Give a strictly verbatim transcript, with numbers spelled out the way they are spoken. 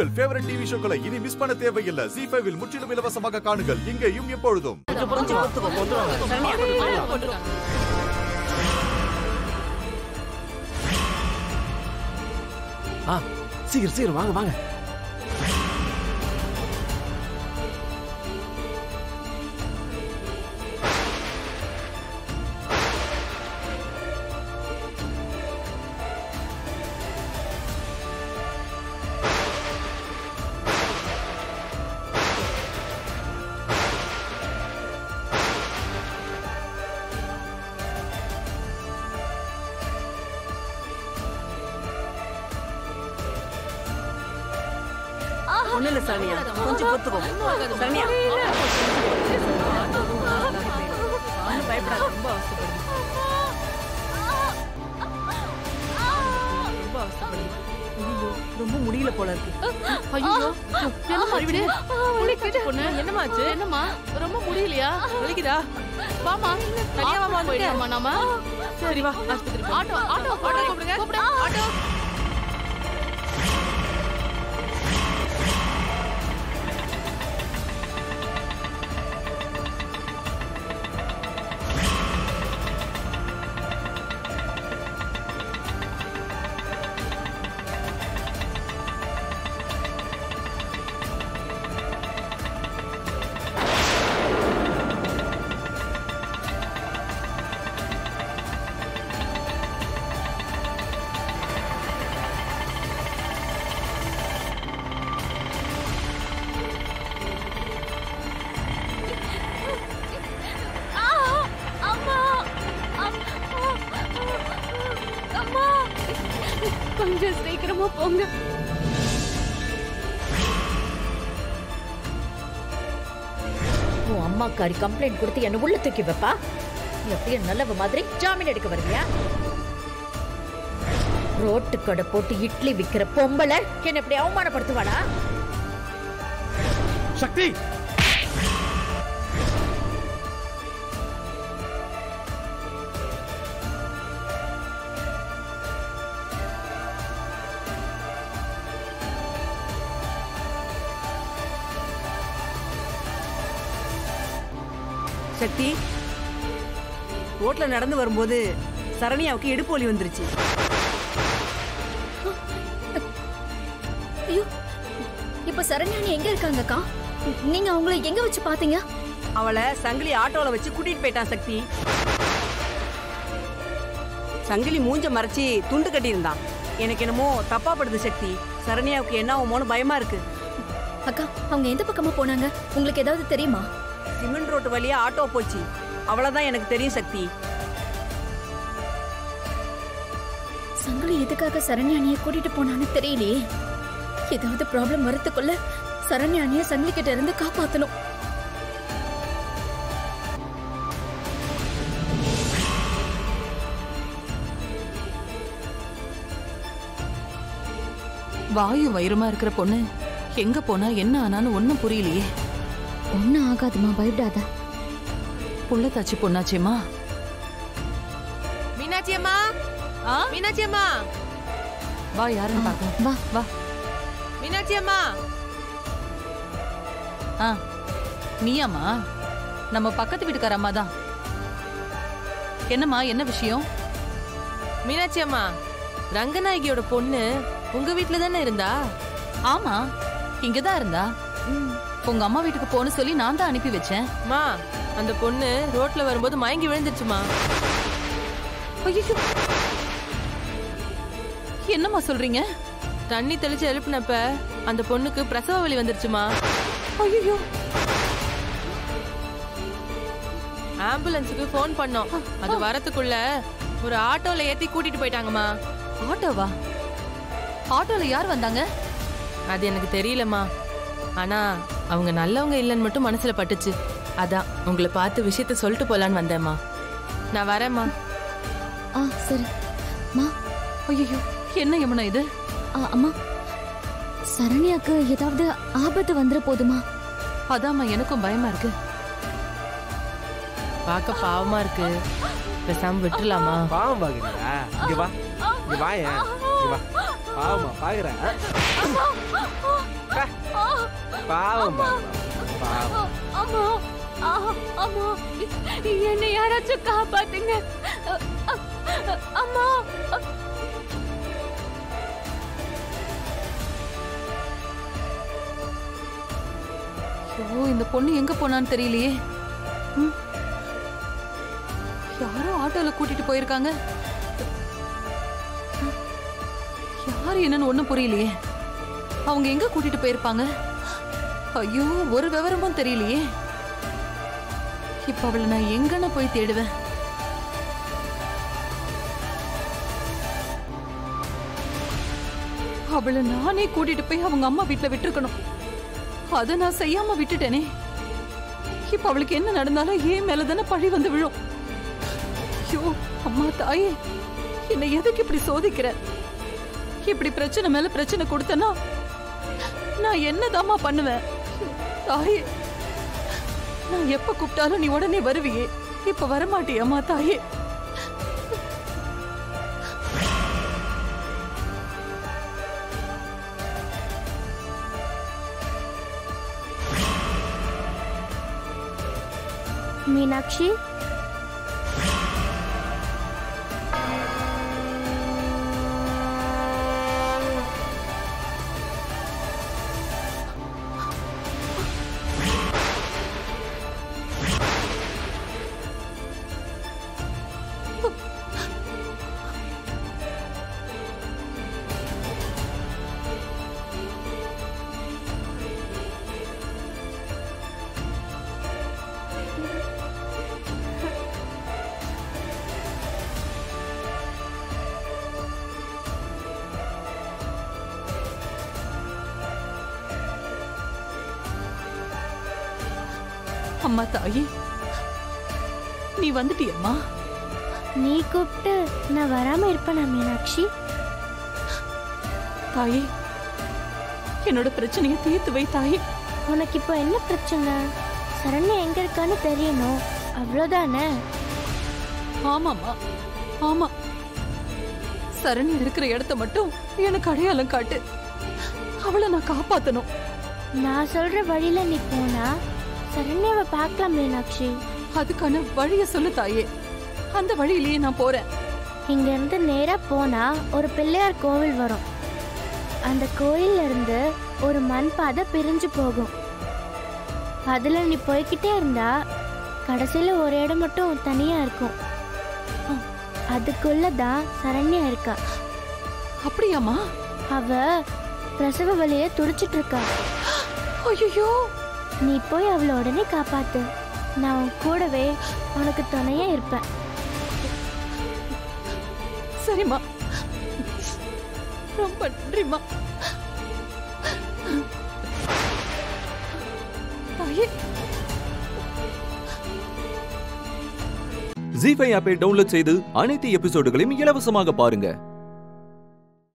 உங்கள் favourite TV ஷோக்களை இனி miss பண்ண தேவையில்லை. ஜீ ஃபைவ் இல் முற்றிலும் இலவசமாக காணுங்கள். இங்கேயும் எப்பொழுதும். சீக்கிரம் சீக்கிரம் வாங்க வாங்க. ஒண்ணு இல்ல சரண்யா, கொஞ்சம் பொறுத்துக்கோ. சரண்யா பயப்படாத, ரொம்ப அவசரப்படுது ரொம்ப அவசரப்படுது. ரொம்ப முடியல போல இருக்கு. ஐயோ என்னமா விடு, பொண்ணு என்னமாச்சு? என்னமா ரொம்ப முடியலையா? வலிக்குதா? வாமா தனியா வாமா போயிடலாமா நாம? சரி வா ஆஸ்பத்திரி. ஆட்டோ ஆட்டோ ஆட்டோ கூப்பிடுங்க, கூப்பிடு ஆட்டோ. கொஞ்சம் சீக்கிரமா போங்க. உன் அம்மாக்காரி கம்ப்ளைண்ட் கொடுத்து என்ன உள்ள தூக்கி வைப்பா. நீ அப்படியே நல்லவ மாதிரி ஜாமீன் எடுக்க வருவியா? ரோட்டு கடை போட்டு இட்லி விக்கிற பொம்பளை என்ன இப்படி அவமானப்படுத்துவாடா? சக்தி சக்தி ரோட்ல நடந்து வரும்போது சரண்யாவுக்கு இடுப்பு வலி வந்துருச்சு. ஐயோ, இப்ப சரண்யா எங்க இருக்காங்கக்கா? நீங்க அவங்கள எங்க வச்சு பாத்தீங்க? அவளை சங்கிலி ஆட்டோல வச்சு கூட்டிட்டு போயிட்டான் சக்தி. சங்கிலி மூஞ்ச மறைச்சி துண்டு கட்டி இருந்தான். எனக்கு என்னமோ தப்பா படுது சக்தி. சரண்யாவுக்கு என்ன ஆகுமோன்னு பயமா இருக்கு. அக்கா, அவங்க எந்த பக்கமா போனாங்க? உங்களுக்கு ஏதாவது தெரியுமா? சிமெண்ட் ரோட்டு வழியா ஆட்டோ போச்சு, அவ்வளவுதான் எனக்கு தெரியும் சக்தி. சங்கிலி எதுக்காக சரண்யானிய கூட்டிட்டு போனான்னு தெரியலையே. ஏதாவது ப்ராப்ளம் வரத்துக்குள்ள சரண்யானிய சங்கிலி கிட்ட இருந்து காப்பாத்தணும். வாயு வயிறுமா இருக்கிற பொண்ணு எங்க போனா என்ன ஆனான்னு ஒன்னும் புரியலையே. ஒன்னும் ஆகாதுமா, பயப்படாத. புள்ளத்தாச்சி பொண்ணாச்சேமா. மீனாட்சி அம்மா, மீனாட்சி அம்மா வா, யாருன்னு பாக்கலாம். வா வா மீனாட்சி அம்மா. ஆ நீயாமா? நம்ம பக்கத்து வீட்டுக்கார அம்மா தான். என்னம்மா, என்ன விஷயம்? மீனாட்சி அம்மா, ரங்கநாயகியோட பொண்ணு உங்க வீட்டுல தானே இருந்தா? ஆமா, இங்கதான் இருந்தா. உங்க அம்மா வீட்டுக்கு போன்னு சொல்லி நான் தான் அனுப்பி வச்சேன். மா, அந்த பொண்ணு ரோட்ல வரும்போது மயங்கி விழுந்துச்சுமா. ஐயோ, என்னம்மா சொல்றீங்க? தண்ணி தெளிச்சு எழுப்புனப்ப அந்த பொண்ணுக்கு பிரசவ வலி வந்துருச்சுமா. ஐயோ, ஆம்புலன்ஸுக்கு போன் பண்ணோம். அது வரதுக்குள்ள ஒரு ஆட்டோல ஏத்தி கூட்டிட்டு போயிட்டாங்கம்மா. ஆட்டோவா? ஆட்டோல யார் வந்தாங்க? அது எனக்கு தெரியலம்மா. ஆனா அவங்க நல்லவங்க இல்லைன்னு மட்டும் மனசுல பட்டுச்சு. அதான் உங்களை பார்த்து விஷயத்த சொல்லிட்டு போலான்னு வந்தேம்மா. நான் வரேம்மா. ஆ சரி மா. ஐயோ, என்ன யமுனா இது? அம்மா, சரண்யாக்கு ஏதாவது ஆபத்து வந்துட போதுமா? அதாம்மா எனக்கும் பயமா இருக்கு. பார்க்க பாவமா இருக்கு, பேசாம விட்டுலாமா? பாவம் பாக்குறீங்களா? இங்க வா, இங்க வாயேன், இங்க வா. பாவமா பாக்குறேன். பாவம் பாவம். அம்மா ஆ, அம்மா என்னை யாராச்சும் காப்பாத்துங்க. அ, அ, அம்மா ஐயோ, இந்த பொண்ணு எங்க போனான்னு தெரியலையே. ம். யாரோ ஆட்டோல கூட்டிட்டு போயிருக்காங்க. யாரு என்னன்னு ஒண்ணும் புரியலையே. அவங்க எங்க கூட்டிட்டு போயிருப்பாங்க? ஐயோ, ஒரு விவரமும் தெரியலையே. இப்ப அவளை நான் எங்கன்னு போய் தேடுவேன்? அவளை நானே கூட்டிட்டு போய் அவங்க அம்மா வீட்டுல விட்டுருக்கணும். அதை நான் செய்யாம விட்டுட்டேனே. இப்ப அவளுக்கு என்ன நடந்தாலும் ஏன் மேலதானே பழி வந்து விழும். ஐயோ அம்மா தாயே, என்னை எதுக்கு இப்படி சோதிக்கிற? இப்படி பிரச்சனை மேல பிரச்சனை கொடுத்தனா நான் என்னதாம்மா பண்ணுவேன்? தாயே, நான் எப்ப கூப்பிட்டாலும் நீ உடனே வருவியே, இப்ப வரமாட்டியம்மா தாயே. மீனாட்சி, அம்மா தாயே, நீ வந்துட்டியம்மா? நீ கூப்பிட்டு நான் வராம இருப்பேனா மீனாட்சி? தாயே, என்னோட பிரச்சனையை தீர்த்து வை தாயே. உனக்கு இப்போ என்ன பிரச்சனை? சரண்யா எங்க இருக்கான்னு தெரியணும், அவ்வளோதானே? ஆமாம்மா, ஆமா. சரணி இருக்கிற இடத்த மட்டும் எனக்கு அடையாளம் காட்டு. அவளை நான் காப்பாத்தணும். நான் சொல்ற வழியில நீ போனா சரண்யாவை பார்க்கலாம் மீனாட்சி. அதுக்கான வழிய சொல்லு தாயே. அந்த வழியிலேயே நான் போறேன். இங்க இருந்து நேரா போனா ஒரு பிள்ளையார் கோவில் வரும். அந்த கோயில்ல இருந்து ஒரு மண் பாதை பிரிஞ்சு போகும். அதுல நீ போய்கிட்டே இருந்தா கடைசியில ஒரு இடம் மட்டும் தனியா இருக்கும். அதுக்குள்ளதான் சரண்யா இருக்கா. அப்படியாம்மா? அவ பிரசவ வலிய துடிச்சிட்டு இருக்கா. ஐயோ, நீ போய் அவளை உடனே காப்பாத்து. நான் உன் கூடவே உனக்கு துணையா இருப்பேன். சரிம்மா, ரொம்ப நன்றிம்மா தாயே. ஜீ ஃபைவ் ஆப்பை டவுன்லோட் செய்து அனைத்து எபிசோடுகளையும் இலவசமாக பாருங்க.